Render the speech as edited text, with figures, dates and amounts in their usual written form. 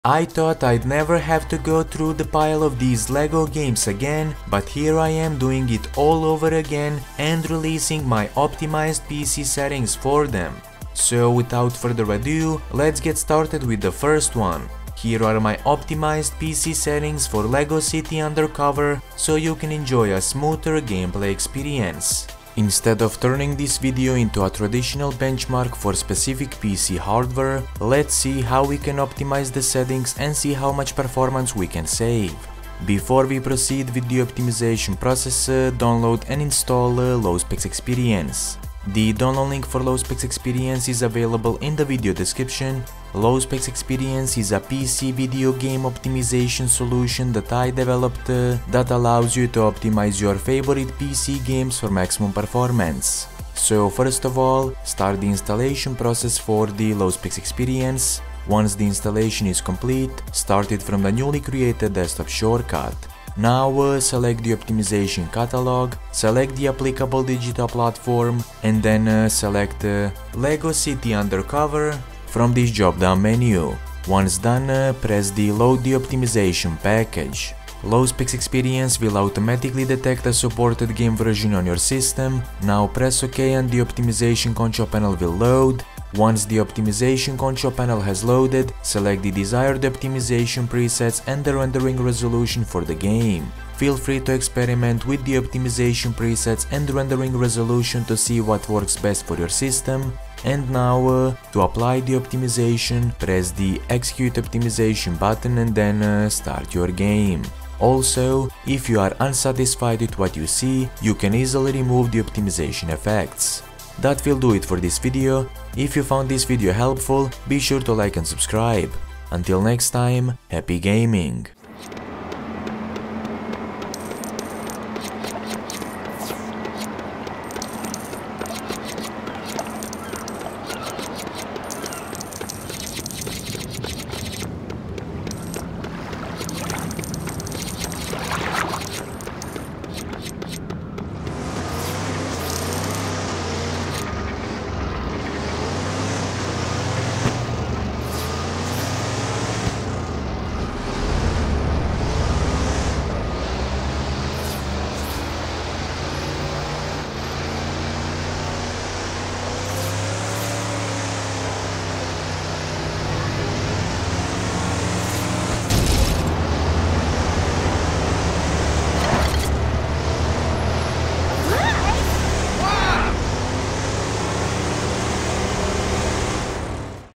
I thought I'd never have to go through the pile of these LEGO games again, but here I am doing it all over again and releasing my optimized PC settings for them. So without further ado, let's get started with the first one. Here are my optimized PC settings for LEGO City Undercover, so you can enjoy a smoother gameplay experience. Instead of turning this video into a traditional benchmark for specific PC hardware, let's see how we can optimize the settings and see how much performance we can save. Before we proceed with the optimization process, download and install LowSpecs Experience. The download link for LowSpecs Experience is available in the video description. LowSpecs Experience is a PC video game optimization solution that I developed that allows you to optimize your favorite PC games for maximum performance. So first of all, start the installation process for the LowSpecs Experience. Once the installation is complete, start it from the newly created desktop shortcut. Now select the optimization catalog, select the applicable digital platform, and then select LEGO City Undercover from this drop-down menu. Once done, press the Load the optimization package. LowSpecs Experience will automatically detect a supported game version on your system. Now press OK and the optimization control panel will load. Once the optimization control panel has loaded, select the desired optimization presets and the rendering resolution for the game. Feel free to experiment with the optimization presets and rendering resolution to see what works best for your system. And now, to apply the optimization, press the Execute Optimization button and then start your game. Also, if you are unsatisfied with what you see, you can easily remove the optimization effects. That will do it for this video. If you found this video helpful, be sure to like and subscribe. Until next time, happy gaming!